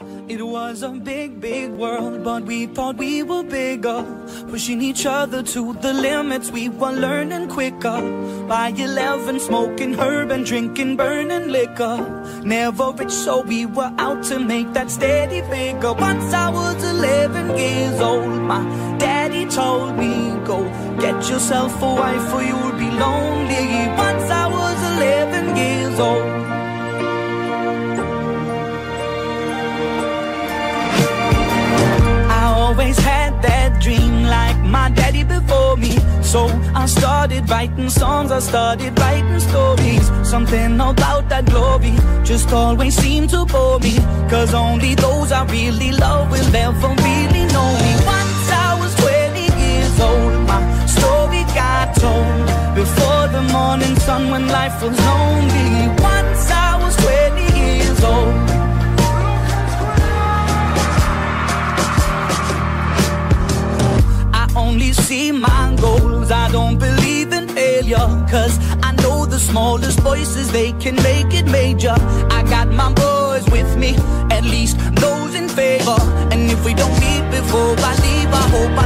It was a big, big world, but we thought we were bigger, pushing each other to the limits. We were learning quicker. By 11, smoking herb and drinking burning liquor. Never rich, so we were out to make that steady figure. Once I was 11 years old, my daddy told me, go get yourself a wife or you'll be lonely. Once I was 11 years old. Always had that dream like my daddy before me. So I started writing songs, I started writing stories. Something about that glory just always seemed to bore me, cause only those I really love will ever really know me. Once I was 20 years old, my story got told before the morning sun when life was lonely. Once I was 20 years old. Only see my goals, I don't believe in failure, cause I know the smallest voices, they can make it major. I got my boys with me, at least those in favor. And if we don't meet before I leave, I hope